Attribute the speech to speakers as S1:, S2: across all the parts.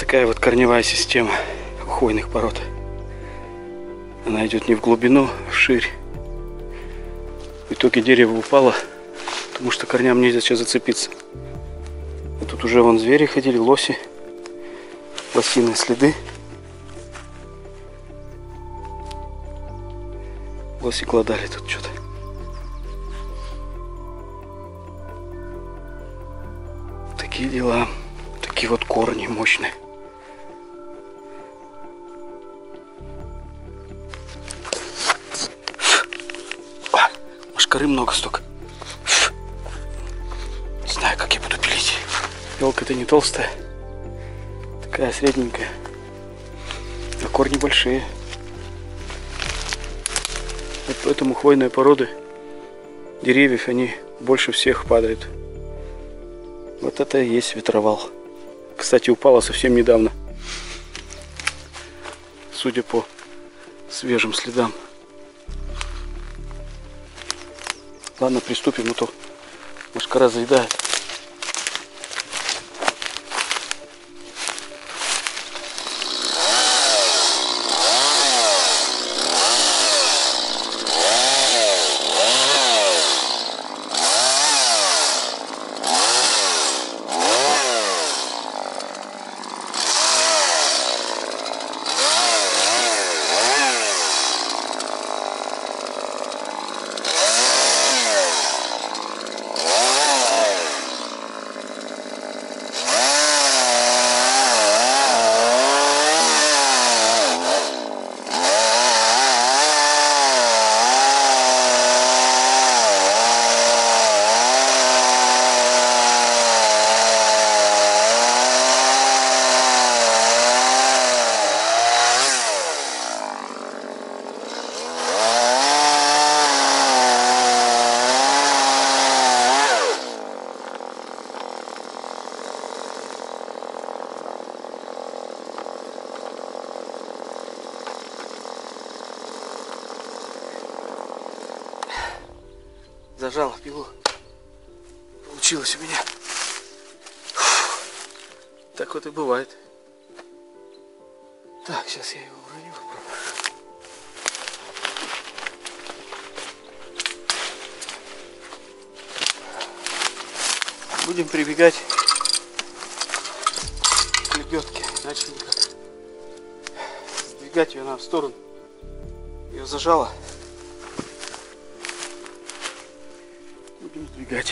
S1: Такая вот корневая система у хвойных пород. Она идет не в глубину, а вширь. В итоге дерево упало, потому что корням нельзя сейчас зацепиться. А тут уже вон звери ходили, лоси, лосиные следы. Лоси кладали тут что-то. Такие дела. Такие вот корни мощные. Мошкары много столько. Не знаю, как я буду пилить. Елка-то не толстая. Такая средненькая. А корни большие. Вот поэтому хвойные породы деревьев, они больше всех падают. Вот это и есть ветровал. Кстати, упала совсем недавно. Судя по свежим следам. Ладно, приступим, а то мошкара заедает. Зажал пилу. Получилось у меня. Так вот и бывает. Так, сейчас я его уроню. Будем прибегать к лебедке. Иначе никак. Сдвигать ее надо в сторону. Ее зажало. Будем сдвигать.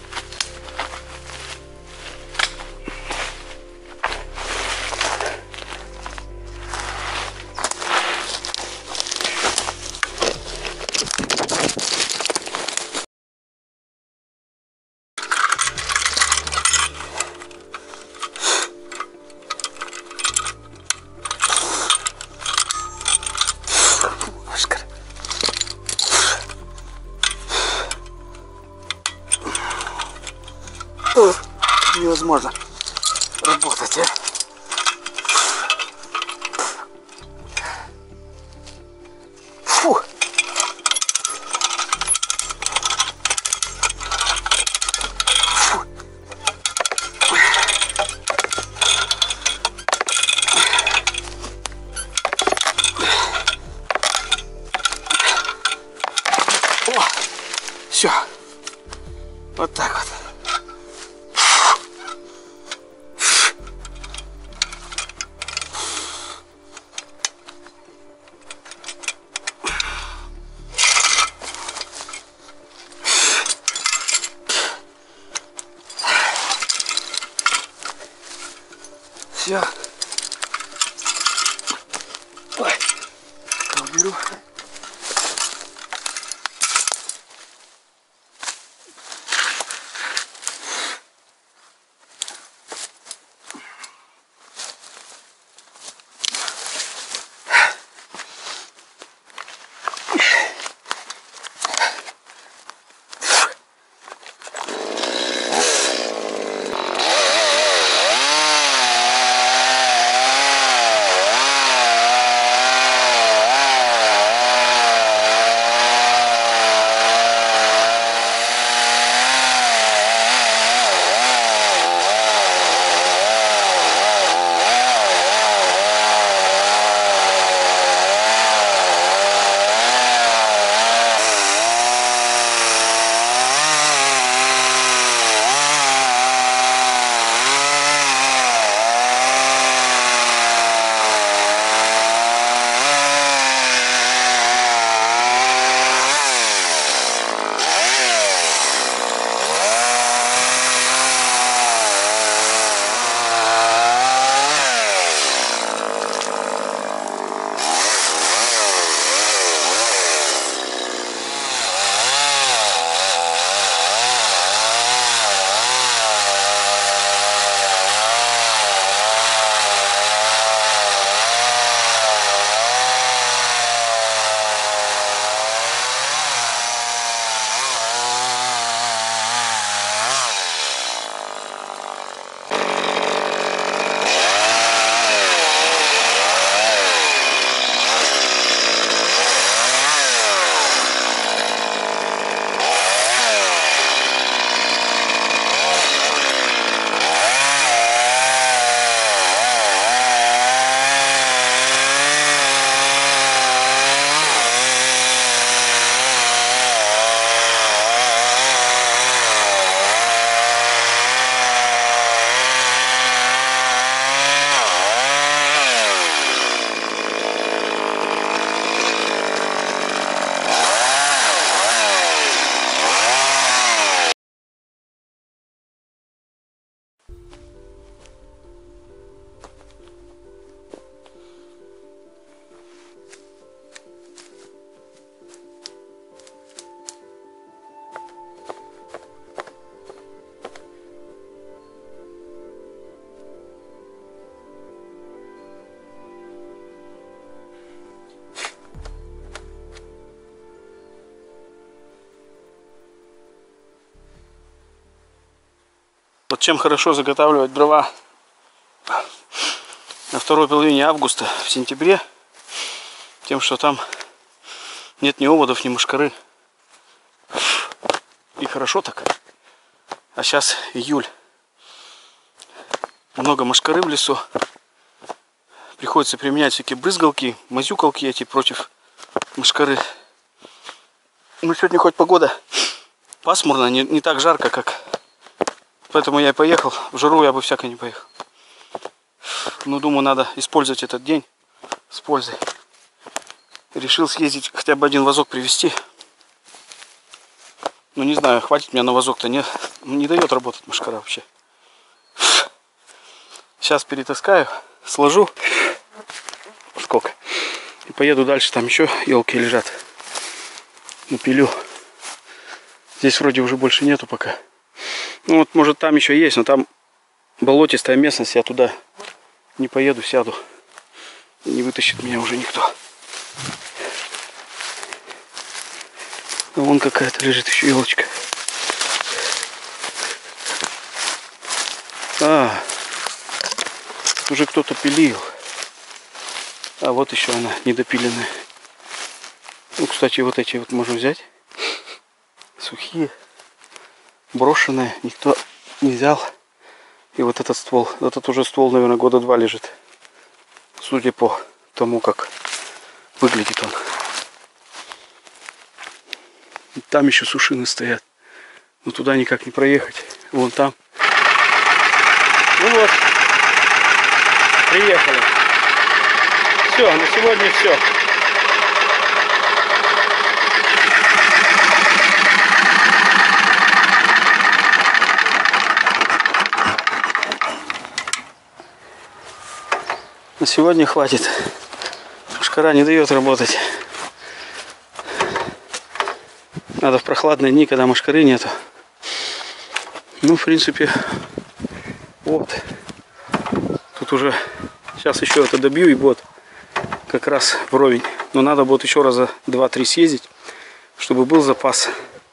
S1: Невозможно работать, а? Фу! Фу! О! Все. Вот так вот. Все. Ой, уберу. Вот чем хорошо заготавливать дрова на второй половине августа, в сентябре, тем, что там нет ни оводов, ни мошкары. И хорошо так. А сейчас июль. Много мошкары в лесу. Приходится применять всякие брызгалки, мазюкалки эти против мошкары. Ну, сегодня хоть погода пасмурная, не так жарко, как... Поэтому я и поехал. В жару я бы всяко не поехал. Но думаю, надо использовать этот день с пользой. Решил съездить, хотя бы один вазок привезти. Ну, не знаю, хватит меня на вазок-то. Не дает работать мошкара вообще. Сейчас перетаскаю, сложу. Сколько. И поеду дальше. Там еще елки лежат. Напилю. Здесь вроде уже больше нету пока. Ну вот, может, там еще есть, но там болотистая местность. Я туда не поеду, сяду. И не вытащит меня уже никто. А вон какая-то лежит еще елочка. Уже кто-то пилил. А вот еще она недопиленная. Ну, кстати, вот эти вот можно взять. Сухие. Брошенные. Никто не взял. И вот этот ствол. Этот уже ствол, наверное, года 2 лежит. Судя по тому, как выглядит он. И там еще сушины стоят. Но туда никак не проехать. Вон там. Ну вот. Приехали. Все, на сегодня все. На сегодня хватит. Мошкара не дает работать. Надо в прохладные дни, когда мошкары нету. Ну, в принципе, вот. Тут уже сейчас еще это добью и будет как раз вровень. Но надо будет еще раза 2-3 съездить, чтобы был запас.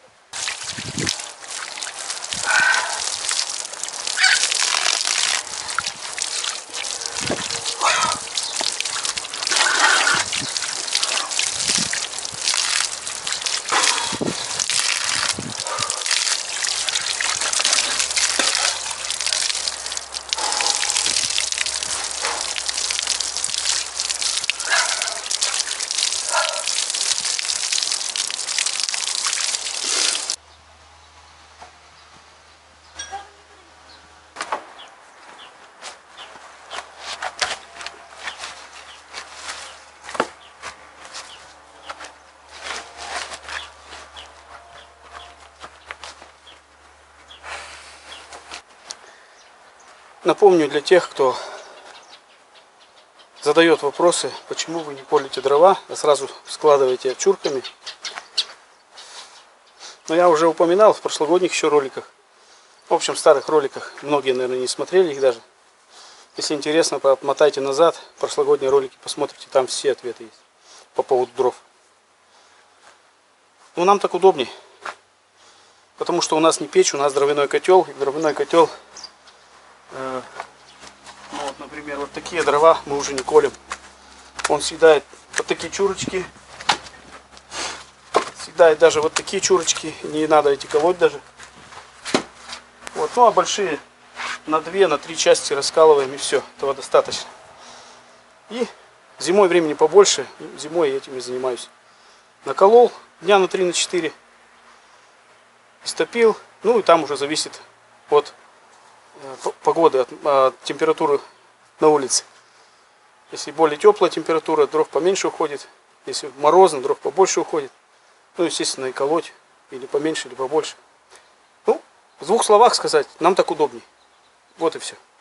S1: Напомню для тех, кто задает вопросы, почему вы не полите дрова, а сразу складываете овчурками. Но я уже упоминал в прошлогодних еще роликах, в общем, в старых роликах, многие, наверное, не смотрели их даже. Если интересно, помотайте назад, прошлогодние ролики посмотрите, там все ответы есть по поводу дров. Ну, нам так удобней, потому что у нас не печь, у нас дровяной котел, и дровяной котел... Ну, вот, например, вот такие дрова мы уже не колем. Он съедает вот такие чурочки. Съедает даже вот такие чурочки. Не надо эти колоть даже. Вот, ну а большие на 2, на 3 части раскалываем и все. Этого достаточно. И зимой времени побольше. Зимой я этим и занимаюсь. Наколол дня на 3, на 4. Истопил. Ну и там уже зависит от погоды, от температуры на улице. Если более теплая температура, дров поменьше уходит. Если морозно, дров побольше уходит. Ну, естественно, и колоть. Или поменьше, или побольше. Ну, в 2 словах сказать, нам так удобней. Вот и все.